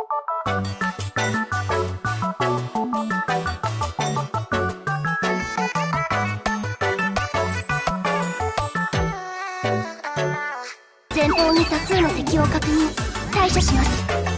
前方に多数の敵を確認。対処します。